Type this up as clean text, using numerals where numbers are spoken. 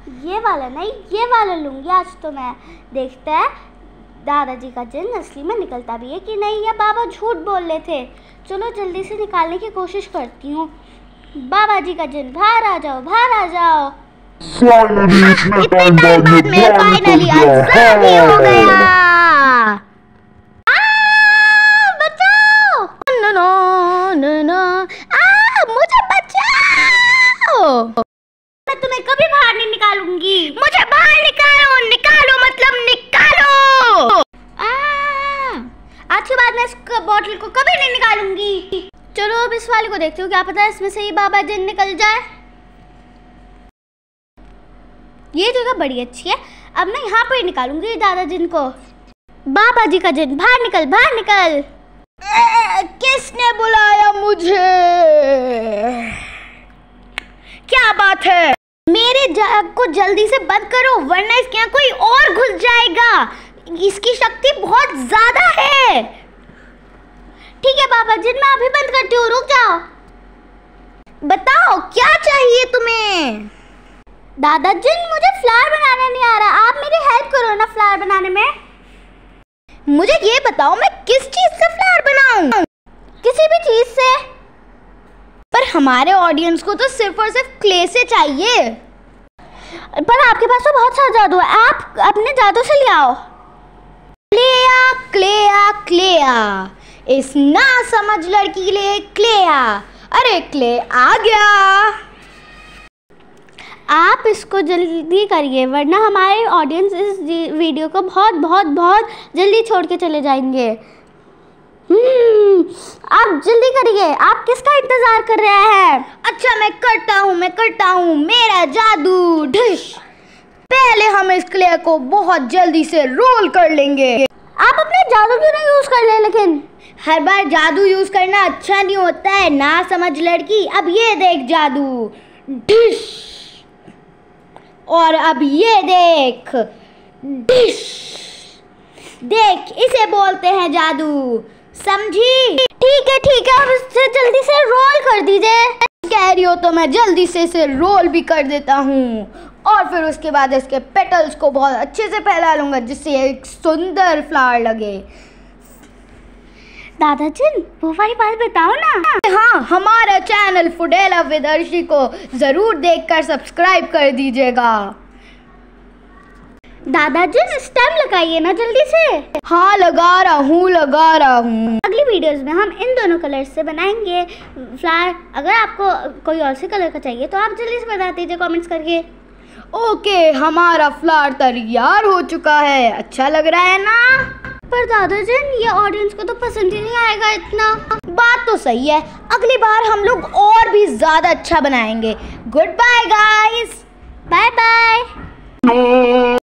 ये वाला नहीं, ये वाला लूँगी आज तो मैं। देखता है दादाजी का जिन असली में निकलता भी है कि नहीं, या बाबा झूठ बोल रहे थे। चलो जल्दी से निकालने की कोशिश करती हूँ। बाबा जी का जिन, बाहर आ जाओ, बाहर आ जाओ। इतने टाइम बाद में फाइनली आज़ादी हो गया। बचाओ, मुझे बचाओ। मैं तुम्हें कभी बाहर नहीं निकालूंगी। मुझे बाहर निकालो, निकालो मतलब निकालो। आज के बाद मैं इस बॉटल को कभी नहीं निकालूंगी। चलो अब इस वाले को देखती हूँ, क्या पता है इसमें से ही बाबा जिन निकल जाए। ये जगह बड़ी अच्छी है, अब मैं यहाँ पर ही निकालूंगी दादा जिन को। बाबा जी का जिन, बाहर निकल, बाहर निकल। किसने बुलाया मुझे? क्या बात है? मेरे जग को जल्दी से बंद करो वरना इसके यहाँ कोई और घुस जाएगा। इसकी शक्ति बहुत ज्यादा है। ठीक है बाबा जिन, मैं अभी बंद करती हूँ, रुक जाओ। बताओ क्या चाहिए तुम्हें? दादा जिन, मुझे फ्लावर बनाना नहीं आ रहा, आप मेरी हेल्प करो ना फ्लावर बनाने में। मुझे ये बताओ मैं किस चीज से फ्लावर बनाऊं? किसी भी चीज से। पर हमारे ऑडियंस को तो सिर्फ और सिर्फ क्ले से चाहिए। पर आपके पास तो बहुत सारा जादू है, आप अपने जादू से ले आओ। क्लेया क्लेया क्लेया, इस ना समझ लड़की के लिए क्लेया। अरे क्ले आ गया। आप इसको जल्दी करिए वरना हमारे ऑडियंस इस वीडियो को बहुत बहुत बहुत जल्दी छोड़ के चले जाएंगे। आप जल्दी करिए, आप किसका इंतजार कर रहे हैं? अच्छा मैं करता हूँ मेरा जादू। ढिश। पहले हम इस क्ले को बहुत जल्दी से रोल कर लेंगे। आप अपने जादू क्यों नहीं यूज कर रहे? लेकिन हर बार जादू यूज करना अच्छा नहीं होता है ना समझ लड़की। अब ये देख जादू। ढिश। और अब ये देख। डिश। देख, इसे बोलते हैं जादू, समझी? ठीक है, अब इसे जल्दी से रोल कर दीजिए। कह रही हो तो मैं जल्दी से इसे रोल भी कर देता हूँ और फिर उसके बाद इसके पेटल्स को बहुत अच्छे से फैला लूंगा जिससे एक सुंदर फ्लावर लगे। दादा जिन, वो वाली बात बताओ ना। हाँ, हमारा चैनल फुडेला विद अर्शी को जरूर देखकर सब्सक्राइब कर दीजिएगा। दादा जिन, स्टेम लगाइए ना जल्दी से। हाँ लगा रहा हूँ। अगली वीडियोस में हम इन दोनों कलर से बनाएंगे फ्लावर। अगर आपको कोई और से कलर का चाहिए तो आप जल्दी से बता दीजिए कमेंट्स करके। ओके, हमारा फ्लावर तैयार हो चुका है। अच्छा लग रहा है ना? पर दादा जिन, ये ऑडियंस को तो पसंद ही नहीं आएगा इतना। बात तो सही है, अगली बार हम लोग और भी ज्यादा अच्छा बनाएंगे। Good bye guys, bye bye.